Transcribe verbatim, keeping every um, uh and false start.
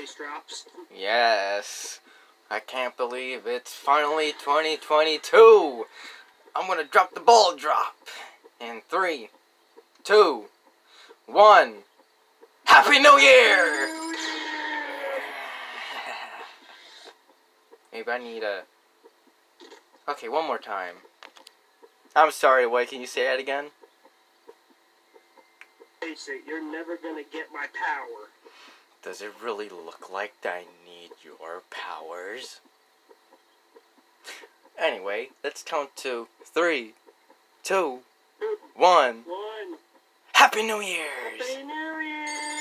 bass drops. Yes. I can't believe it's finally twenty twenty-two. I'm gonna drop the ball drop. In three, two, one. Happy New Year! Maybe I need a... Okay, one more time. I'm sorry, what? Can you say that again? Face it, you're never gonna get my power. Does it really look like I need your powers? Anyway, let's count to three, two, one. One. Happy New Year's! Happy New Year!